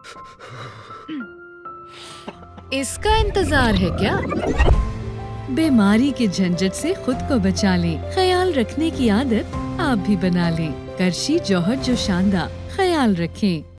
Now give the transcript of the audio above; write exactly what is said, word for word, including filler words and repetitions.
इसका इंतजार है क्या? बीमारी के झंझट से खुद को बचा लें। ख्याल रखने की आदत आप भी बना लें। करशी जौहर जो शानदार, ख्याल रखें।